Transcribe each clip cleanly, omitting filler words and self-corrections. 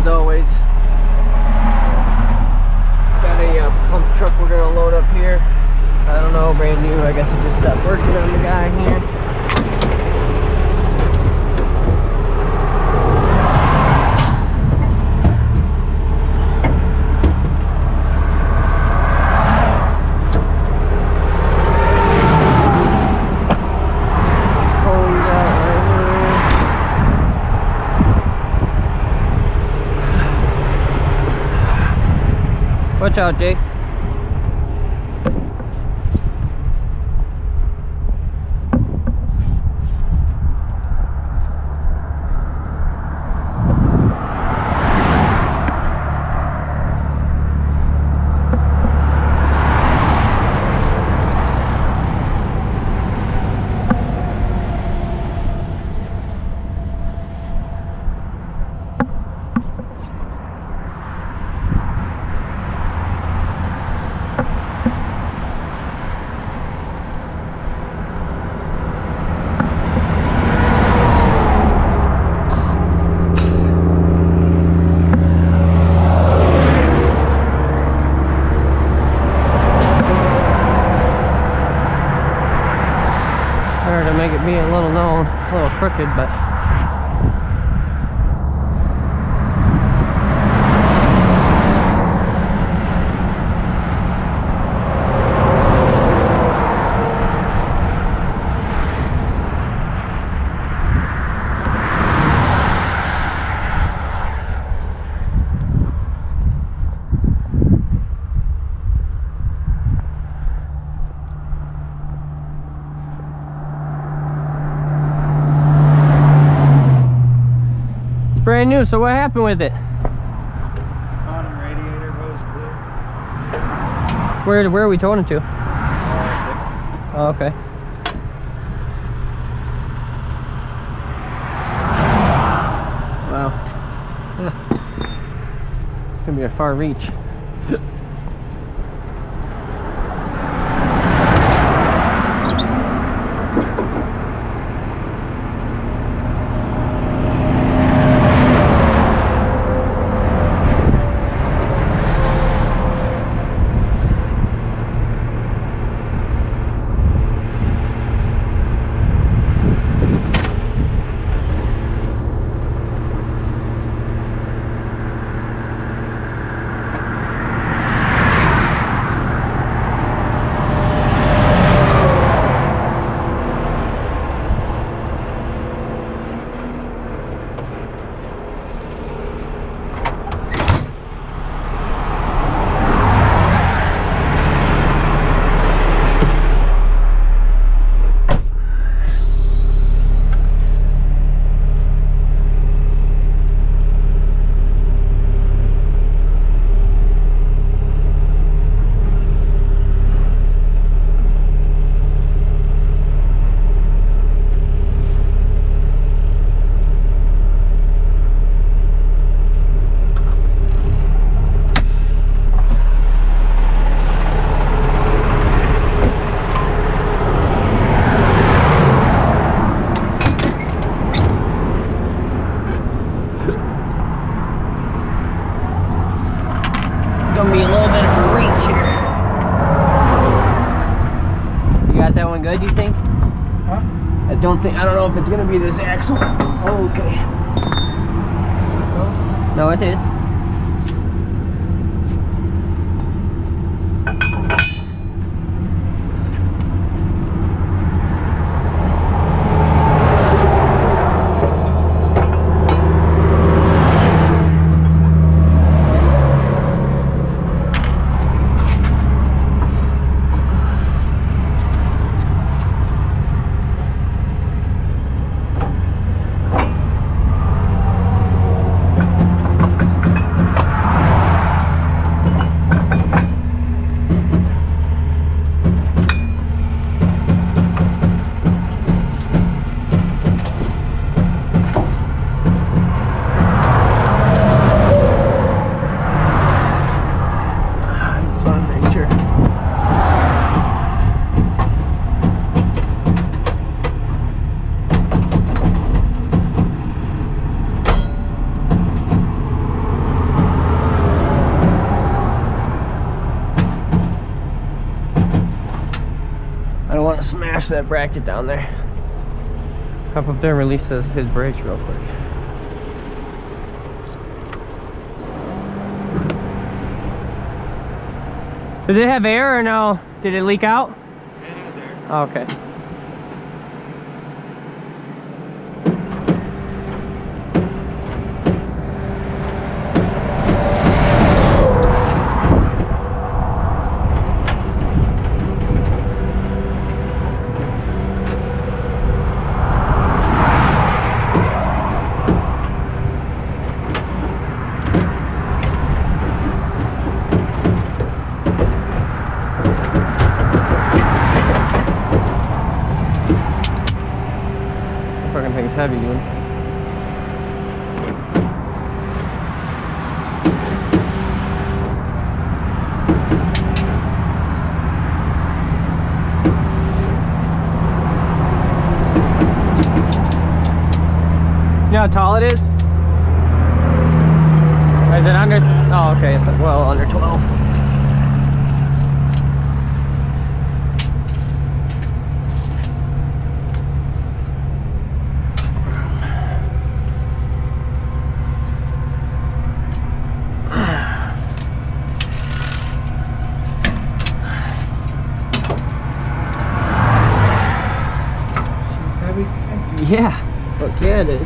as always. Got a pump truck we're gonna load up here. I don't know, brand new. I guess I just stopped working on the guy here. Watch out, Jake. To make it be a little known, a little crooked, but brand new. So what happened with it? Bottom radiator goes blue. Where are we towing it to? Dixon. Oh, okay. Wow. Huh. It's gonna be a far reach. Gonna be a little bit of a reach here. You got that one good, you think? Huh? I don't know if it's gonna be this axle. Okay. No, it is. I don't want to smash that bracket down there. Hop up there and release his brakes real quick. Does it have air or no? Did it leak out? It has air. Oh, okay. Fucking thing's heavy, dude. You know how tall it is? Is it under? Oh, okay. It's well under 12. Yeah, fuck yeah it is.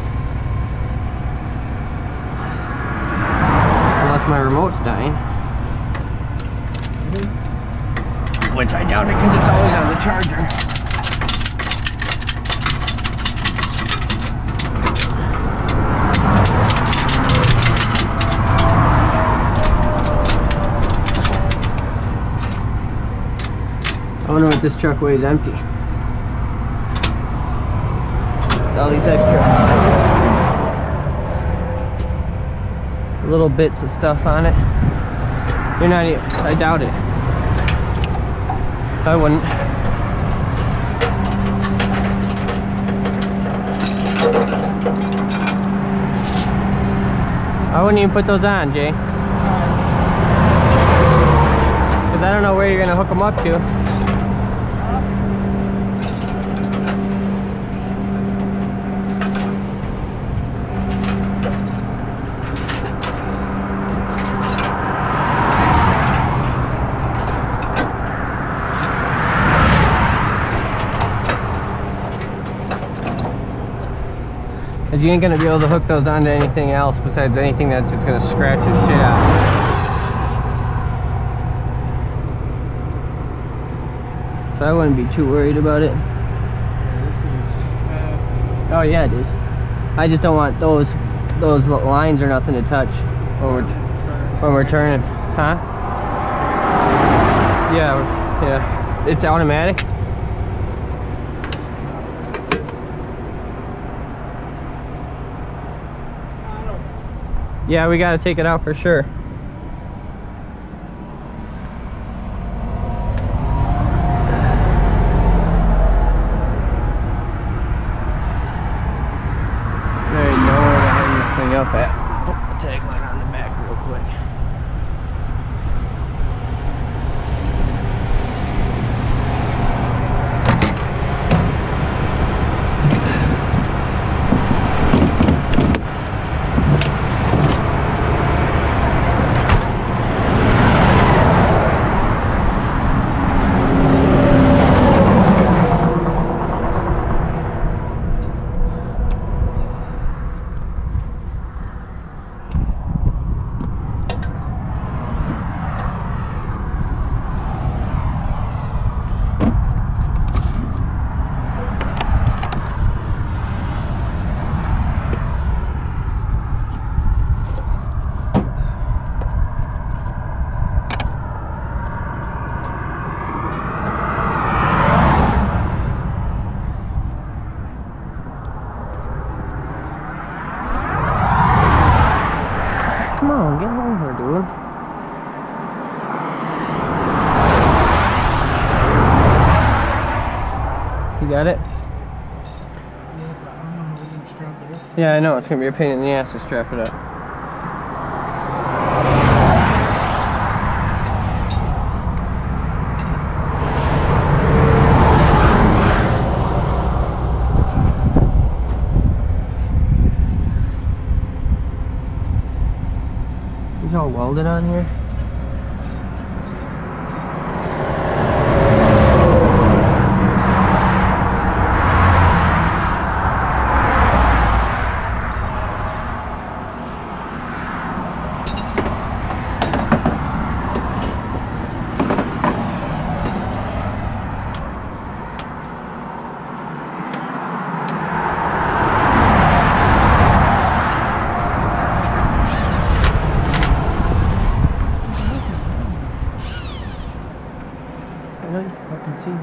Unless my remote's dying. Which I doubt it because it's always on the charger. I wonder what this truck weighs empty. All these extra little bits of stuff on it. You're not even, I doubt it. I wouldn't. I wouldn't even put those on, Jay. Because I don't know where you're going to hook them up to. Because you ain't going to be able to hook those onto anything else besides anything that's it's going to scratch the shit out. So I wouldn't be too worried about it. Oh yeah, it is. I just don't want those lines or nothing to touch when we're turning. Huh? Yeah. It's automatic. Yeah, we gotta take it out for sure. There you know where to hang this thing up at. Put the tag line on the back real quick. Come on, get over, dude. You got it? Yeah, I know. It's going to be a pain in the ass to strap it up. weld it on here? I can see.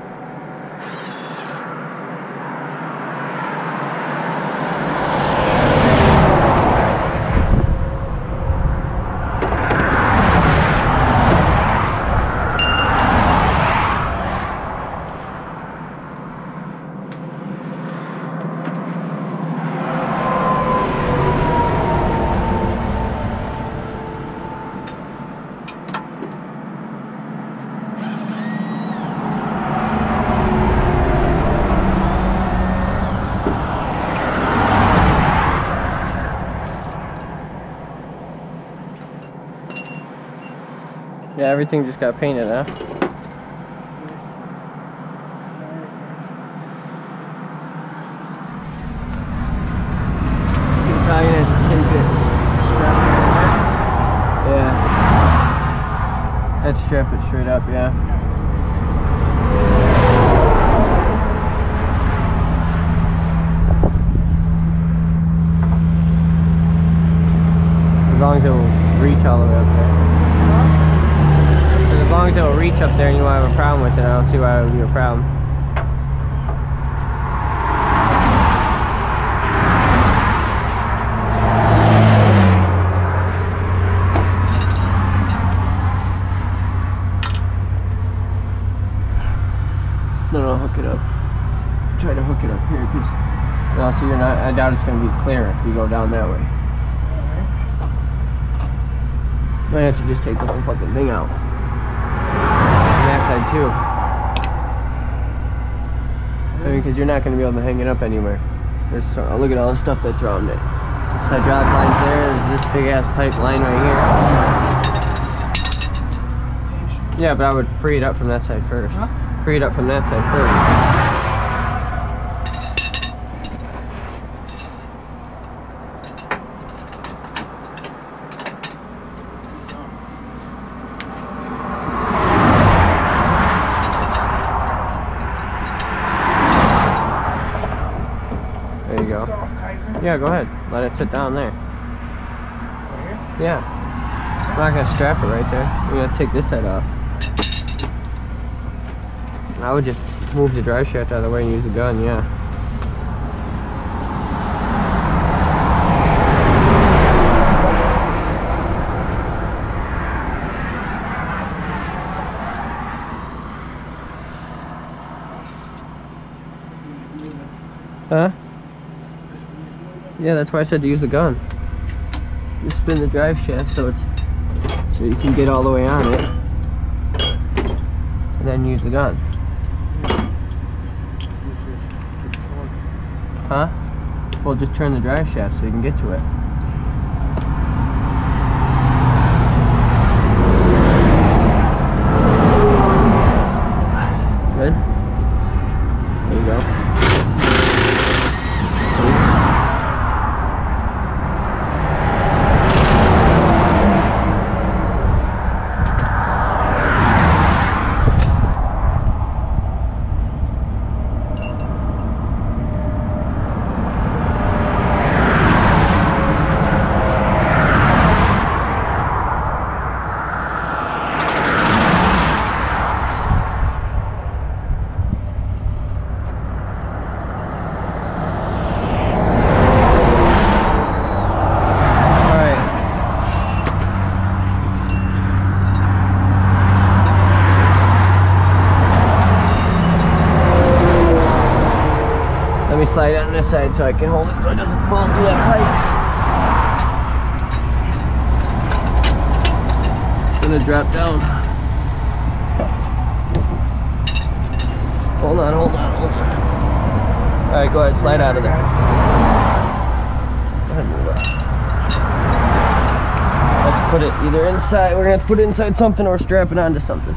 Yeah, everything just got painted, huh? You're probably gonna tape it. Yeah. I'd strap it straight up, yeah. As long as it will reach all the way up there. As long as it will reach up there and you won't have a problem with it, I don't see why it would be a problem. No, hook it up. Try to hook it up here, because no, so you're not. I doubt it's going to be clear if you go down that way. Might have to just take the whole fucking thing out. Side too. I mean, because you're not going to be able to hang it up anywhere. There's look at all the stuff that's around it. This hydraulic line's there. There's this big ass pipe line right here. Yeah, but I would free it up from that side first. Huh? Free it up from that side first. There you go. Yeah, go ahead. Let it sit down there. Right here? Yeah. I'm not going to strap it right there. We're going to take this side off. I would just move the drive shaft out of the way and use the gun, yeah. Huh? Yeah, that's why I said to use the gun. Just spin the drive shaft so you can get all the way on it, and then use the gun. Huh? Well, just turn the drive shaft so you can get to it. Good. There you go. Let me slide it on this side so I can hold it so it doesn't fall through that pipe. It's gonna drop down. Hold on. Alright, go ahead, slide out of there. Go ahead and move up. That's put it either inside, we're gonna have to put it inside something or strap it onto something.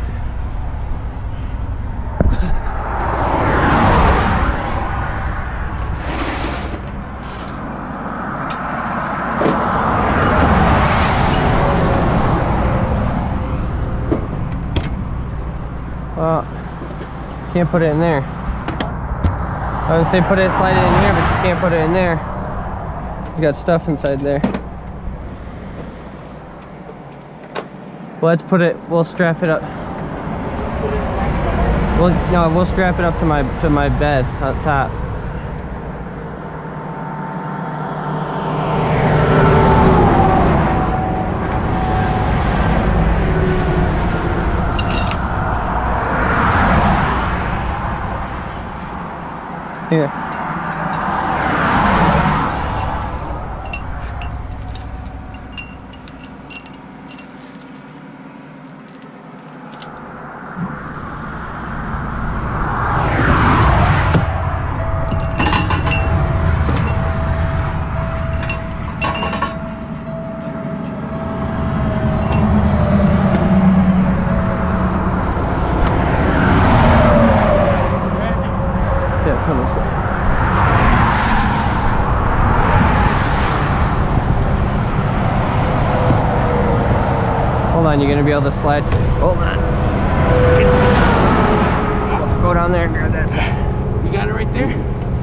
Well, can't put it in there. I would say slide it in here, but you can't put it in there. You got stuff inside there. Well, let's put it, we'll strap it up. We'll strap it up to my bed on top. Here. Hold on, you're gonna be able to slide. Hold on. Go down there and grab that side. You got it right there?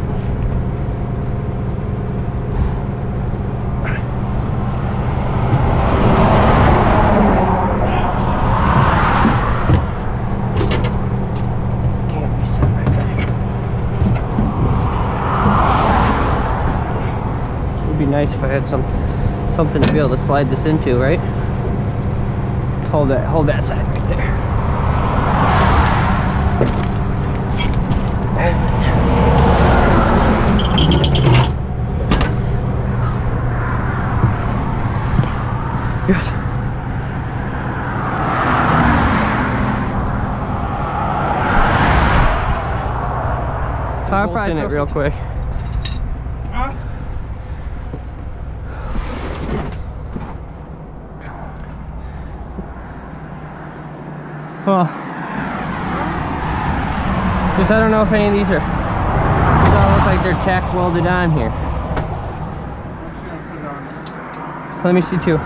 Can't be set right there. It'd be nice if I had something to be able to slide this into, right? Hold that side right there. Good. I'll probably in it real quick. Huh? Well, just I don't know if any of these all look like they're tack welded on here. So let me see too.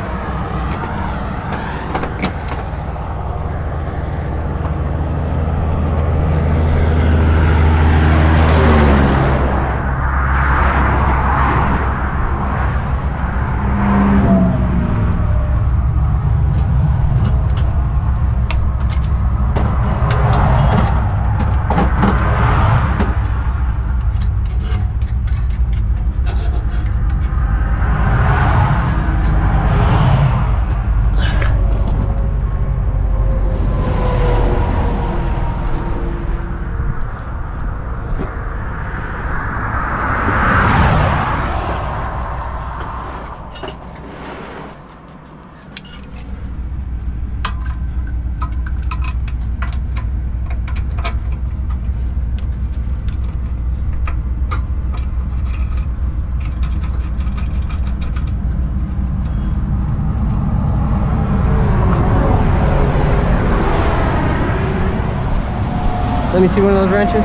Let me see one of those wrenches.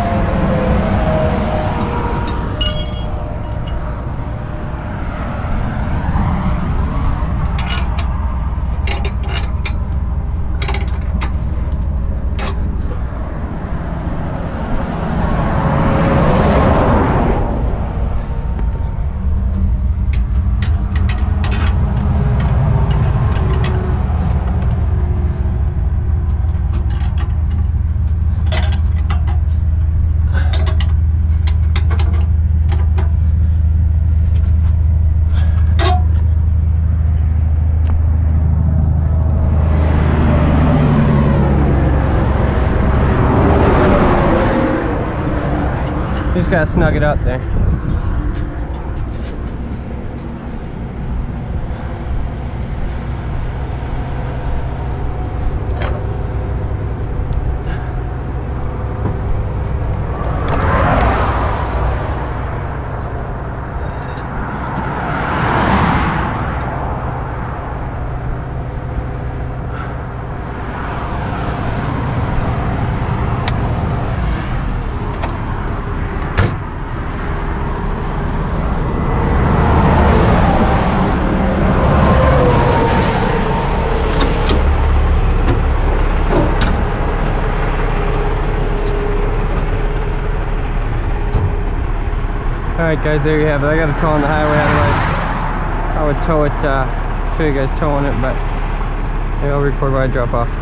Just gotta snug it up there. Alright guys, there you have it. I gotta tow on the highway, otherwise I would tow it, show you guys towing it, but maybe I'll record while I drop off.